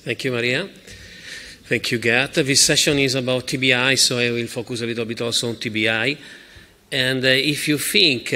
Thank you, Maria. Thank you, Gert. This session is about TBI, so I will focus a little bit also on TBI. And if you think,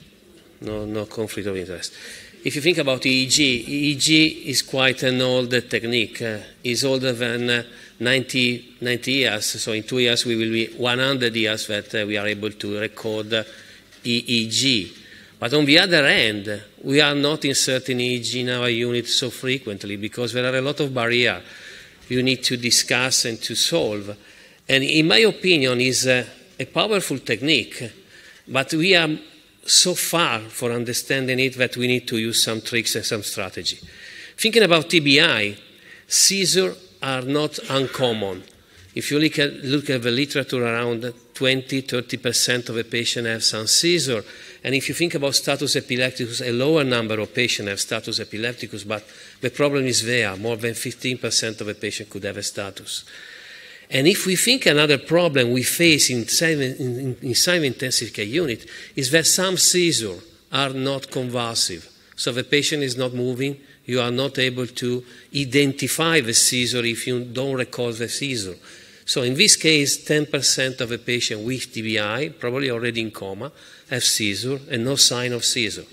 no conflict of interest. If you think about EEG, EEG is quite an old technique. It's older than 90 years. So in 2 years, we will be 100 years that we are able to record EEG. But on the other hand, we are not inserting EEG in our unit so frequently because there are a lot of barriers you need to discuss and to solve. And in my opinion, it's a powerful technique, but we are so far for understanding it that we need to use some tricks and some strategy. Thinking about TBI, seizures are not uncommon. If you look at the literature, around 20–30% of the patients have some seizure. And if you think about status epilepticus, a lower number of patients have status epilepticus, but the problem is there. More than 15% of the patients could have a status. And if we think another problem we face inside the intensive care unit is that some seizures are not convulsive. So the patient is not moving. You are not able to identify the seizure if you don't record the seizure. So in this case, 10% of the patients with TBI, probably already in coma, have seizure and no sign of seizure.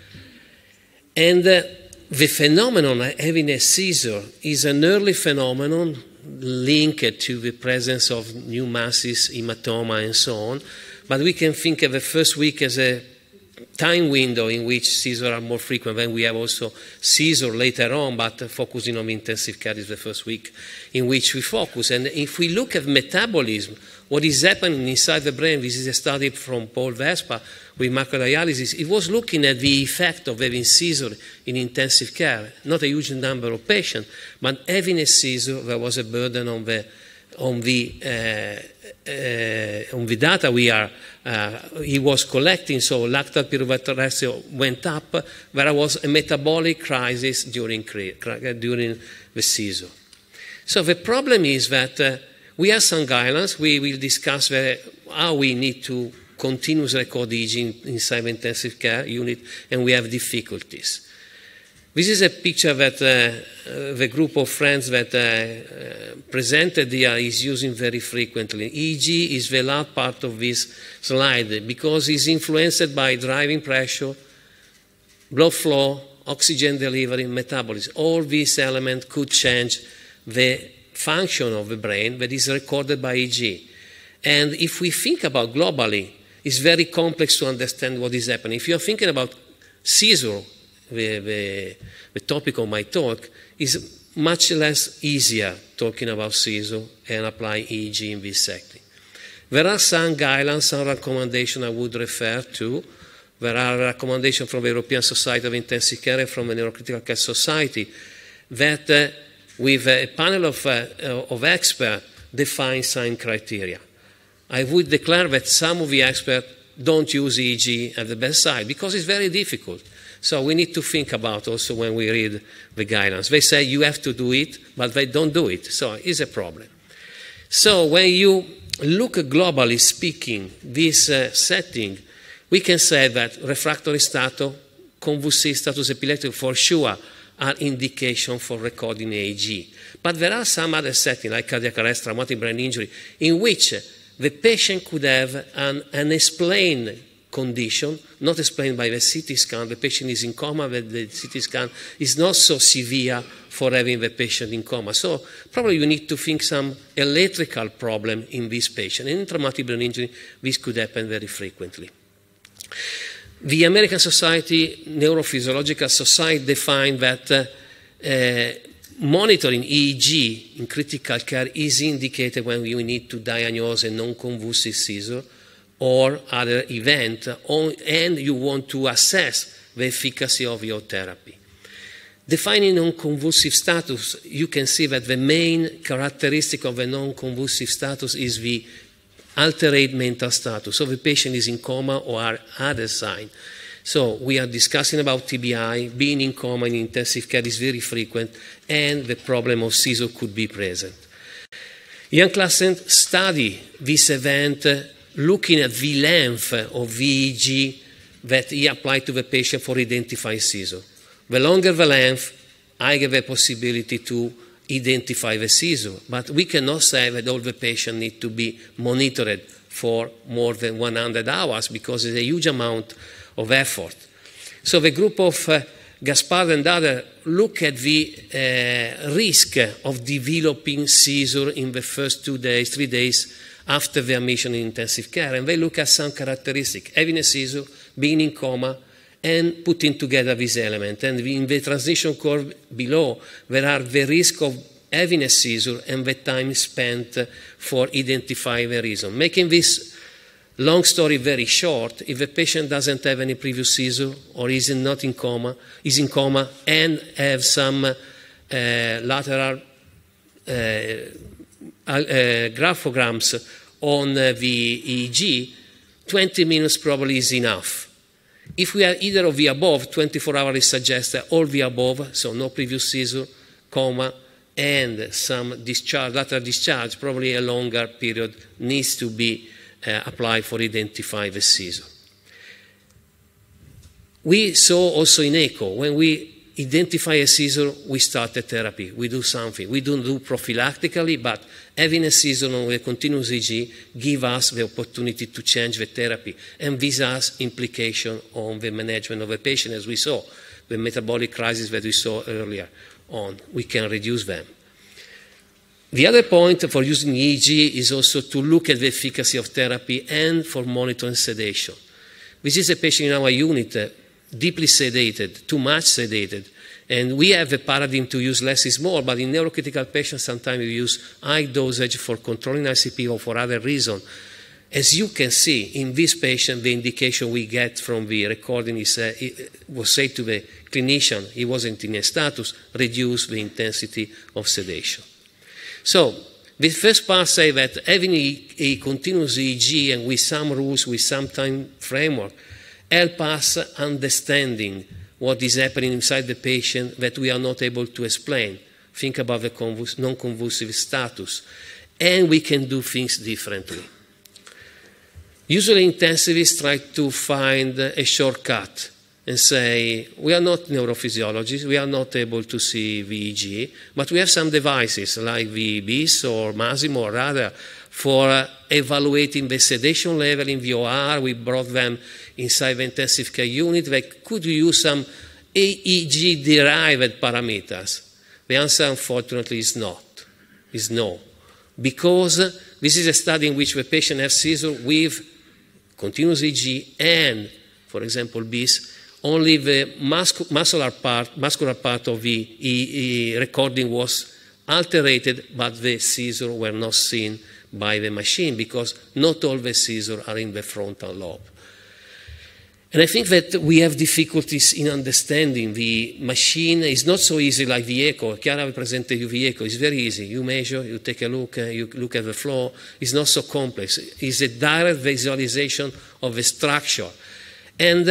And the phenomenon of having a seizure is an early phenomenon linked to the presence of new masses, hematoma, and so on. But we can think of the first week as a time window in which seizures are more frequent. Then we have also seizure later on, but focusing on intensive care is the first week in which we focus. And if we look at metabolism, what is happening inside the brain, this is a study from Paul Vespa with microdialysis. It was looking at the effect of having seizure in intensive care. Not a huge number of patients, but having a seizure, there was a burden on the data he was collecting. So lactate pyruvate ratio went up. There was a metabolic crisis during the seizure. So the problem is that we have some guidelines. We will discuss how we need to continuously record EEG inside the intensive care unit, and we have difficulties. This is a picture that the group of friends that presented here is using very frequently. EEG is the last part of this slide because it's influenced by driving pressure, blood flow, oxygen delivery, metabolism. All these elements could change the function of the brain that is recorded by EEG. And if we think about globally, it's very complex to understand what is happening. If you're thinking about seizure, the topic of my talk, is much less easier talking about seizure and apply EEG in this setting. There are some guidelines, some recommendations I would refer to. There are recommendations from the European Society of Intensive Care and from the Neurocritical Care Society that with a panel of experts define some criteria. I would declare that some of the experts don't use EEG at the bedside because it's very difficult. So we need to think about also when we read the guidelines. They say you have to do it, but they don't do it. So it's a problem. So when you look globally speaking, this setting, we can say that refractory status, convulsive status epilepticus for sure are indication for recording EEG. But there are some other settings, like cardiac arrest, traumatic brain injury, in which the patient could have an unexplained condition, not explained by the CT scan. The patient is in coma, but the CT scan is not so severe for having the patient in coma. So probably you need to think some electrical problem in this patient. In traumatic brain injury, this could happen very frequently. The American Neurophysiological Society defined that monitoring EEG in critical care is indicated when we need to diagnose a non-convulsive seizure or other event, and you want to assess the efficacy of your therapy. Defining non-convulsive status, you can see that the main characteristic of a non-convulsive status is the altered mental status. So the patient is in coma or other sign. So we are discussing about TBI. Being in coma in intensive care is very frequent, and the problem of seizure could be present. Jan Claassen studied this event looking at the length of EEG that he applied to the patient for identifying seizure. The longer the length, higher the possibility to identify the seizure. But we cannot say that all the patients need to be monitored for more than 100 hours because it's a huge amount of effort. So the group of Gaspard and others look at the risk of developing seizure in the first 2 days, 3 days after the admission in intensive care. And they look at some characteristics, having a seizure, being in coma, and putting together this element. And in the transition curve below, there are the risk of having a seizure and the time spent for identifying the reason. Making this long story very short, if the patient doesn't have any previous seizure or is in coma and have some lateral graphograms on the EEG, 20 minutes probably is enough. If we are either of the above, 24 hours is suggested, all the above, so no previous seizure, coma, and some discharge, lateral discharge, probably a longer period needs to be applied for identify the seizure. We saw also in echo, when we identify a seizure, we start the therapy. We do something. We don't do prophylactically, but having a seizure on a continuous EEG gives us the opportunity to change the therapy. And this has implication on the management of the patient, as we saw, the metabolic crisis that we saw earlier on. We can reduce them. The other point for using EEG is also to look at the efficacy of therapy and for monitoring sedation. This is a patient in our unit, deeply sedated, too much sedated, and we have a paradigm to use less is more, but in neurocritical patients sometimes we use high dosage for controlling ICP or for other reasons. As you can see, in this patient, the indication we get from the recording is, was said to the clinician, he wasn't in a status, reduce the intensity of sedation. So, the first part say that having a continuous EEG and with some rules, with some time framework, help us understanding what is happening inside the patient that we are not able to explain. Think about the non-convulsive status. And we can do things differently. Usually intensivists try to find a shortcut and say, we are not neurophysiologists, we are not able to see VEEG, but we have some devices like VBIS or Masimo or other for evaluating the sedation level in the OR. We brought them inside the intensive care unit. They could use some EEG-derived parameters. The answer, unfortunately, is not, is no. Because this is a study in which the patient has seizure with continuous EEG and, for example, BIS, only the muscular part of the recording was altered, but the seizures were not seen by the machine because not all the seizures are in the frontal lobe. And I think that we have difficulties in understanding the machine. It's not so easy like the echo. Chiara presented you the echo. It's very easy. You measure, you take a look, you look at the flow. It's not so complex. It's a direct visualization of the structure. And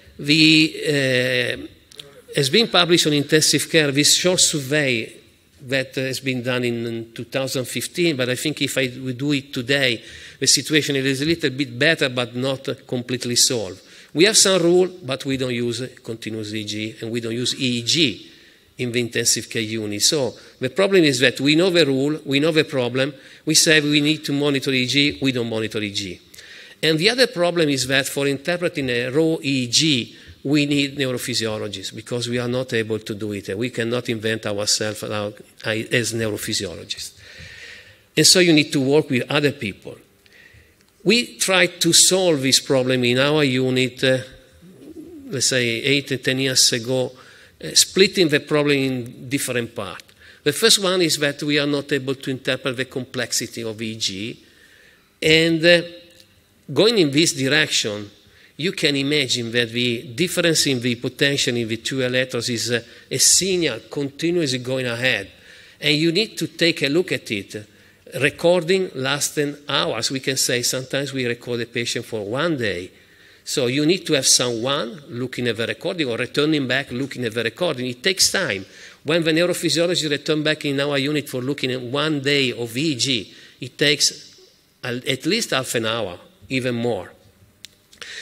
has been published on intensive care, this short survey that has been done in 2015, but I think if we do it today, the situation is a little bit better, but not completely solved. We have some rule, but we don't use continuous EEG, and we don't use EEG in the intensive care unit. So the problem is that we know the rule, we know the problem, we say we need to monitor EEG, we don't monitor EEG. And the other problem is that for interpreting a raw EEG, we need neurophysiologists because we are not able to do it. We cannot invent ourselves as neurophysiologists. And so you need to work with other people. We tried to solve this problem in our unit, let's say 8 or 10 years ago, splitting the problem in different parts. The first one is that we are not able to interpret the complexity of EEG. And going in this direction, you can imagine that the difference in the potential in the two electrodes is a signal continuously going ahead. And you need to take a look at it. Recording lasting hours. We can say sometimes we record a patient for 1 day. So you need to have someone looking at the recording or returning back looking at the recording. It takes time. When the neurophysiologist return back in our unit for looking at 1 day of EEG, it takes at least half an hour, even more.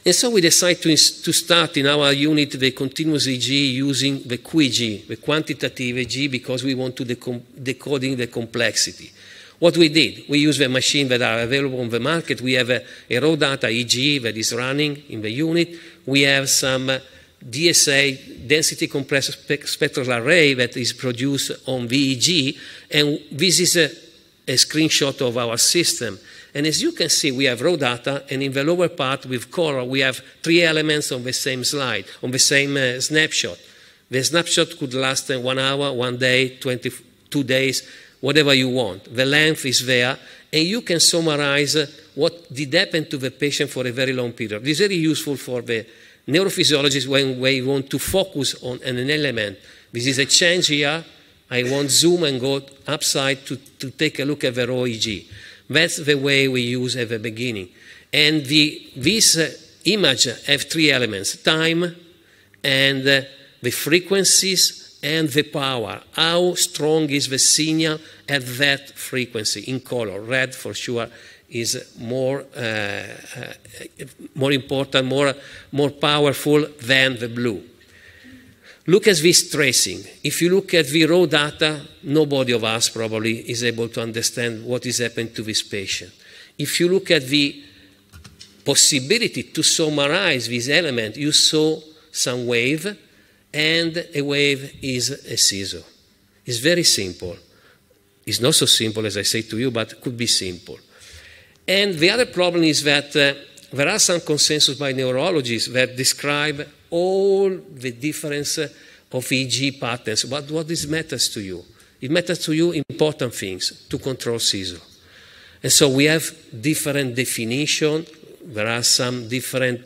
And so we decided to start in our unit the continuous EEG using the QEEG, the quantitative EEG, because we want to decoding the complexity. What we did, we use the machines that are available on the market. We have a raw data EEG that is running in the unit. We have some DSA, density compressed spectral array, that is produced on VEG, and this is a screenshot of our system. And as you can see, we have raw data, and in the lower part with color, we have 3 elements on the same slide, on the same snapshot. The snapshot could last 1 hour, 1 day, 22 days, whatever you want. The length is there, and you can summarize what did happen to the patient for a very long period. This is very useful for the neurophysiologist when we want to focus on an element. This is a change here. I want zoom and go upside to take a look at the raw EEG. That's the way we use at the beginning. And this image have 3 elements: time, and the frequencies, and the power. How strong is the signal at that frequency in color? Red, for sure, is more important, more powerful than the blue. Look at this tracing. If you look at the raw data, nobody of us probably is able to understand what is happening to this patient. If you look at the possibility to summarize this element, you saw some wave, and a wave is a seizure. It's very simple. It's not so simple as I say to you, but it could be simple. And the other problem is that there are some consensus by neurologists that describe all the difference of EEG patterns. But what this matters to you? It matters to you important things to control seizure. And so we have different definitions. There are some different,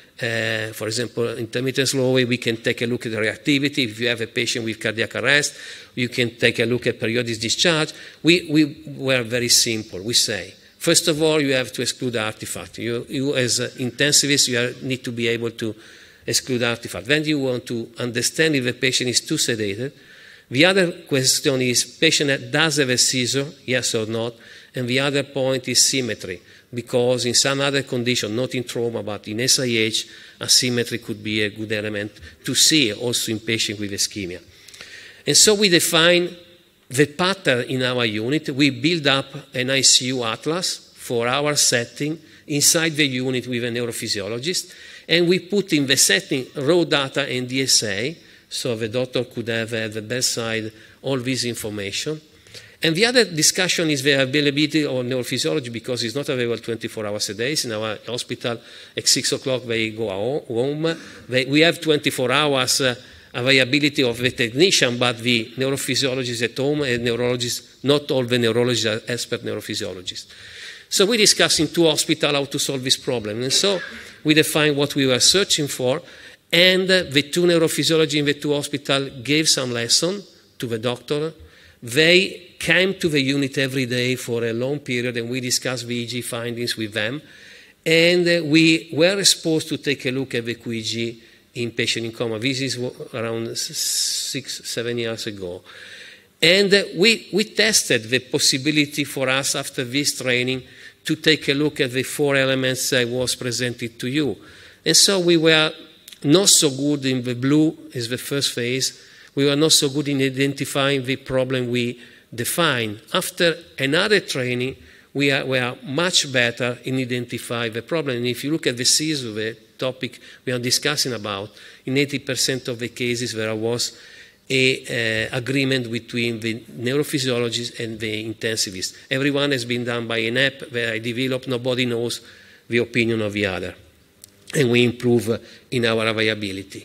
for example, intermittent slow wave, we can take a look at the reactivity. If you have a patient with cardiac arrest, you can take a look at periodic discharge. We were very simple. We say, first of all, you have to exclude artifact. You as intensivist, you need to be able to exclude artifact. Then you want to understand if the patient is too sedated. The other question is, patient does have a seizure, yes or not? And the other point is symmetry, because in some other condition, not in trauma, but in SIH, asymmetry could be a good element to see also in patients with ischemia. And so we define the pattern in our unit. We build up an ICU atlas for our setting inside the unit with a neurophysiologist, and we put in the setting raw data and DSA, so the doctor could have at the bedside all this information. And the other discussion is the availability of neurophysiology, because it's not available 24 hours a day. In our hospital, at 6 o'clock they go home. We have 24 hours availability of the technician, but the neurophysiologist at home and neurologist, not all the neurologists are expert neurophysiologists. So we discussed in 2 hospitals how to solve this problem. And so we defined what we were searching for, and the 2 neurophysiologists in the 2 hospitals gave some lesson to the doctor. They came to the unit every day for a long period, and we discussed VEG findings with them. And we were exposed to take a look at the QEEG in patient in coma. This is around 6-7 years ago. And we tested the possibility for us after this training to take a look at the 4 elements I was presented to you. And so we were not so good in the blue as the first phase. We were not so good in identifying the problem we defined. After another training, we are much better in identifying the problem. And if you look at the seizure, the topic we are discussing about, in 80% of the cases there was an agreement between the neurophysiologist and the intensivist. Everyone has been done by an app where I developed, nobody knows the opinion of the other. And we improve in our availability.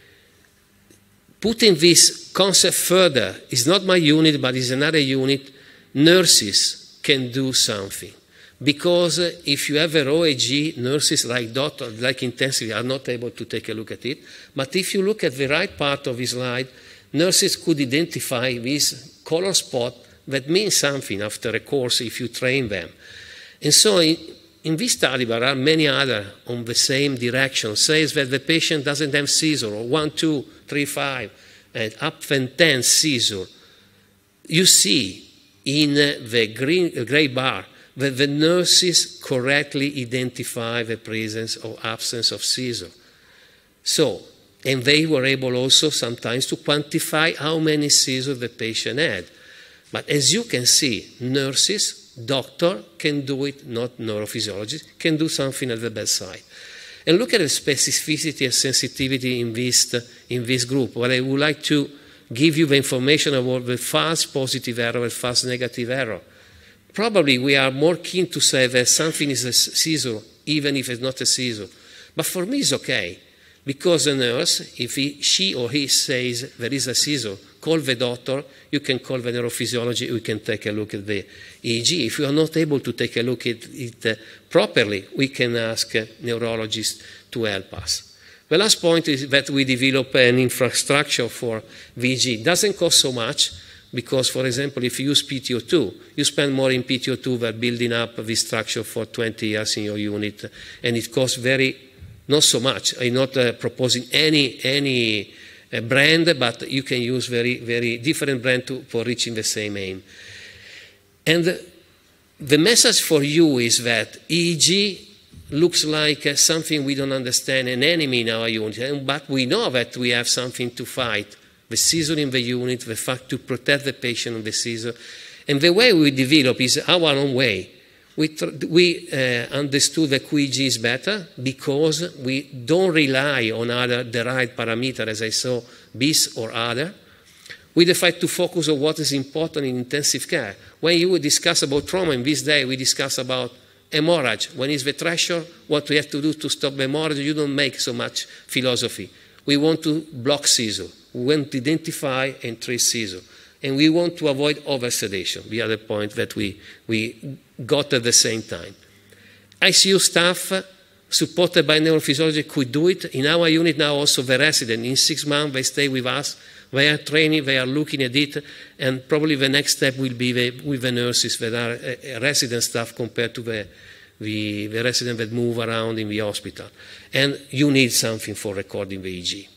Putting this concept further, it's not my unit, but it's another unit, nurses can do something. Because if you have a raw EEG, nurses like doctors, like intensive, are not able to take a look at it. But if you look at the right part of the slide, nurses could identify this color spot that means something after a course if you train them. And so in this study, there are many others on the same direction, says that the patient doesn't have seizure, or 1, 2, 3, 5, and up to 10 seizure. You see in the gray bar that the nurses correctly identify the presence or absence of seizure. So, and they were able also sometimes to quantify how many seizures the patient had. But as you can see, nurses, doctor can do it, not neurophysiologists, can do something at the bedside. And look at the specificity and sensitivity in this group. What I would like to give you the information about the false positive error and false negative error. Probably we are more keen to say that something is a seizure, even if it's not a seizure. But for me, it's okay. Because a nurse, if she or he says there is a seizure, call the doctor, you can call the neurophysiology, we can take a look at the EEG. If you are not able to take a look at it properly, we can ask neurologists to help us. The last point is that we develop an infrastructure for VG. It doesn't cost so much because, for example, if you use PTO2, you spend more in PTO2 than building up this structure for 20 years in your unit, and it costs not so much. I'm not proposing any brand, but you can use very different brand for reaching the same aim. And the message for you is that EEG looks like something we don't understand, an enemy in our unit, but we know that we have something to fight. The seizure in the unit, the fact to protect the patient from the seizure. And the way we develop is our own way. We understood that QEEG is better because we don't rely on other derived parameters, as I saw, BIS or other. We decide to focus on what is important in intensive care. When you discuss about trauma in this day, we discuss about hemorrhage. When is the threshold, what we have to do to stop the hemorrhage, you don't make so much philosophy. We want to block seizure. We want to identify and treat seizure. And we want to avoid over-sedation, the other point that we got at the same time. ICU staff supported by neurophysiology could do it. In our unit now also the resident, in 6 months they stay with us, they are training, they are looking at it, and probably the next step will be with the nurses that are resident staff compared to the residents that move around in the hospital. And you need something for recording the EEG.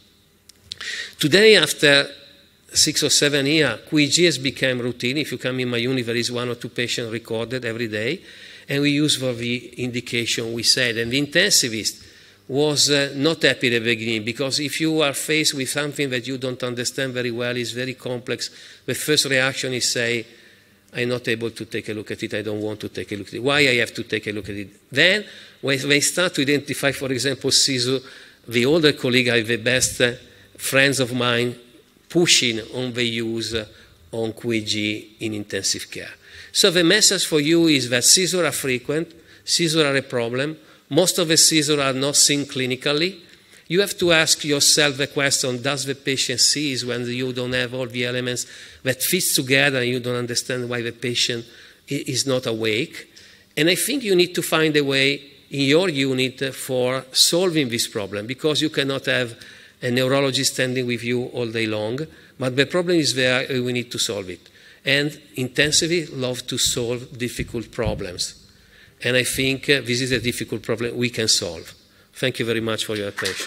Today, after 6 or 7 years, QEEG has become routine. If you come in my unit, there is 1 or 2 patients recorded every day, and we use for the indication we said. And the intensivist was not happy at the beginning, because if you are faced with something that you don't understand very well, it's very complex, the first reaction is say, I'm not able to take a look at it, I don't want to take a look at it. Why I have to take a look at it? Then, when they start to identify, for example, seizure, the older colleague are the best friends of mine pushing on the use on QEEG in intensive care. So the message for you is that seizures are frequent, seizures are a problem, most of the seizures are not seen clinically. You have to ask yourself the question, does the patient seize when you don't have all the elements that fit together and you don't understand why the patient is not awake? And I think you need to find a way in your unit for solving this problem, because you cannot have a neurologist standing with you all day long, but the problem is there and we need to solve it. And intensively love to solve difficult problems. And I think this is a difficult problem we can solve. Thank you very much for your attention.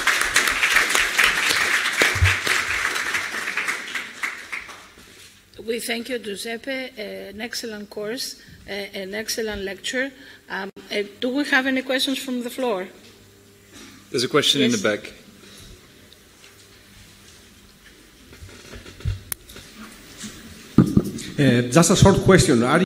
We thank you, Giuseppe. An excellent course, an excellent lecture. Do we have any questions from the floor? There's a question in the back. Just a short question. Are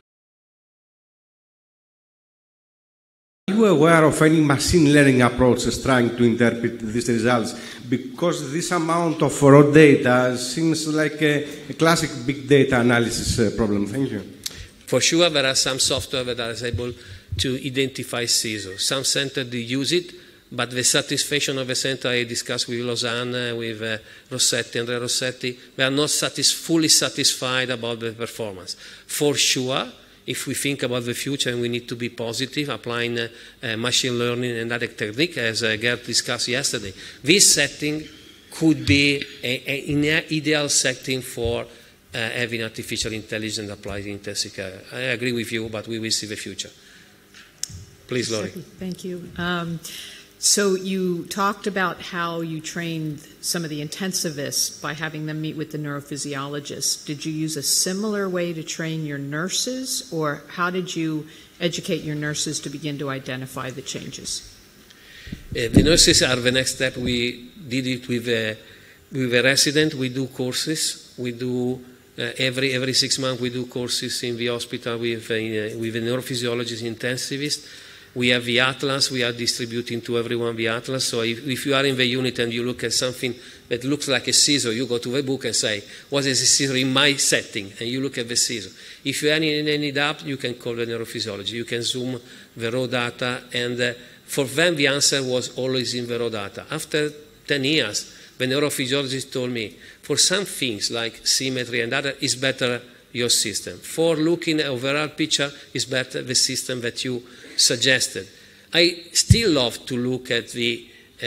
you aware of any machine learning approaches trying to interpret these results? Because this amount of raw data seems like a classic big data analysis problem. Thank you. For sure, there are some software that are able to identify seizures. Some centers use it, but the satisfaction of the center I discussed with Lausanne, with Rossetti, Andrea Rossetti, they are not fully satisfied about the performance. For sure, if we think about the future and we need to be positive, applying machine learning and other technique, as Gerd discussed yesterday, this setting could be an ideal setting for having artificial intelligence applied in intensive care. I agree with you, but we will see the future. Please, Laurie. Thank you. So you talked about how you trained some of the intensivists by having them meet with the neurophysiologist. Did you use a similar way to train your nurses, or how did you educate your nurses to begin to identify the changes? The nurses are the next step. We did it with a resident. We do courses. We do every 6 months we do courses in the hospital with a neurophysiologist intensivist. We have the atlas. We are distributing to everyone the atlas. So if you are in the unit and you look at something that looks like a seizure, you go to the book and say, what is a seizure in my setting? And you look at the seizure. If you have any doubt, you can call the neurophysiologist. You can zoom the raw data. And for them, the answer was always in the raw data. After 10 years, the neurophysiologist told me, for some things like symmetry and other, it's better your system. For looking at overall picture, it's better the system that you suggested. I still love to look at the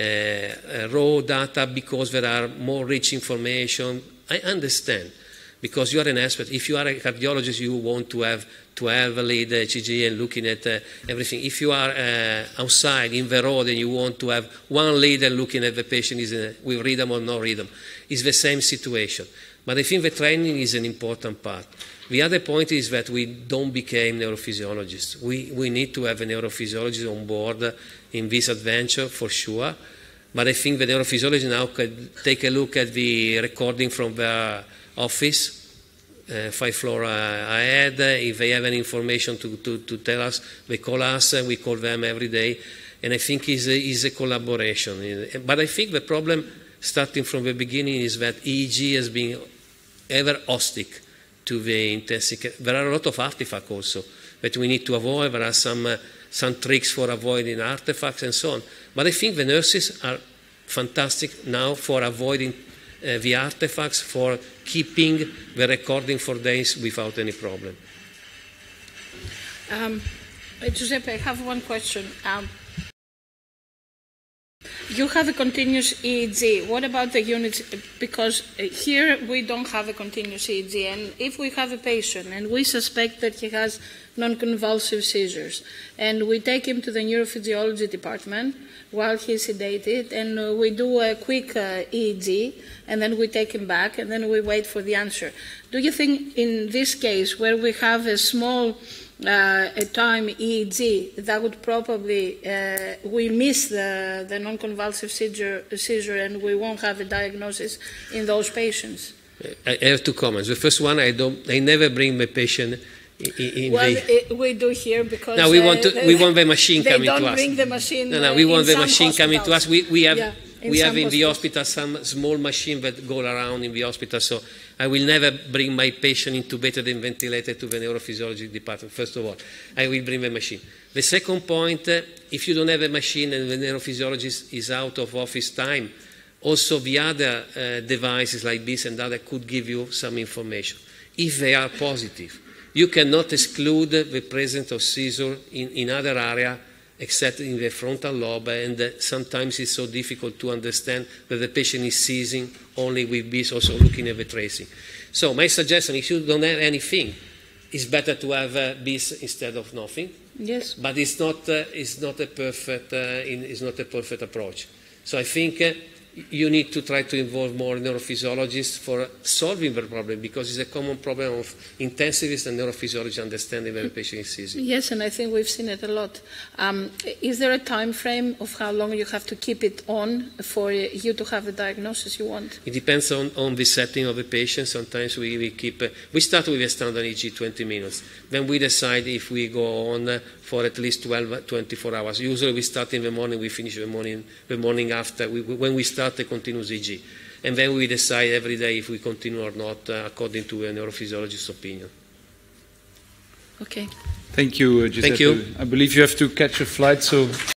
raw data because there are more rich information. I understand, because you are an expert. If you are a cardiologist, you want to have 12 lead ECG and looking at everything. If you are outside in the road and you want to have one lead and looking at the patient with rhythm or no rhythm, it's the same situation. But I think the training is an important part. The other point is that we don't become neurophysiologists. We need to have a neurophysiologist on board in this adventure for sure. But I think the neurophysiologist now could take a look at the recording from their office, 5 floors ahead. If they have any information to tell us, they call us. We call them every day. And I think it's a collaboration. But I think the problem starting from the beginning is that EEG has been ever hostile to the intensive care. There are a lot of artifacts also that we need to avoid. There are some tricks for avoiding artifacts and so on. But I think the nurses are fantastic now for avoiding the artifacts, for keeping the recording for days without any problem. Giuseppe, I have one question. You have a continuous EEG. What about the units? Because here we don't have a continuous EEG. And if we have a patient and we suspect that he has non-convulsive seizures, and we take him to the neurophysiology department while he's sedated, and we do a quick EEG, and then we take him back, and then we wait for the answer. Do you think in this case, where we have a small a time EEG, that would probably, we miss the non-convulsive seizure and we won't have a diagnosis in those patients? I have 2 comments. The first one, I never bring my patient we do here because no, we want the machine coming to us. They don't bring the machine. No, we want the machine hospitals. coming to us. We have in the hospitals. hospital some small machine that go around in the hospital. So I will never bring my patient intubated and ventilated to the neurophysiology department. First of all, I will bring the machine. The second point, if you don't have a machine and the neurophysiologist is out of office time, also the other devices like this and other could give you some information if they are positive. You cannot exclude the presence of seizure in other area except in the frontal lobe, and sometimes it's so difficult to understand that the patient is seizing only with this, also looking at the tracing. So my suggestion, if you don't have anything, it's better to have this instead of nothing. Yes. But it's not a perfect approach. So I think you need to try to involve more neurophysiologists for solving the problem, because it's a common problem of intensivists and neurophysiologists understanding that the patient is seizing. Yes, and I think we've seen it a lot. Is there a time frame of how long you have to keep it on for you to have the diagnosis you want? It depends on the setting of the patient. Sometimes we start with a standard EEG 20 minutes. Then we decide if we go on for at least 24 hours. Usually we start in the morning, we finish the morning after, when we start the continuous EEG. And then we decide every day if we continue or not according to a neurophysiologist's opinion. Okay. Thank you, Giuseppe. Thank you. I believe you have to catch a flight, so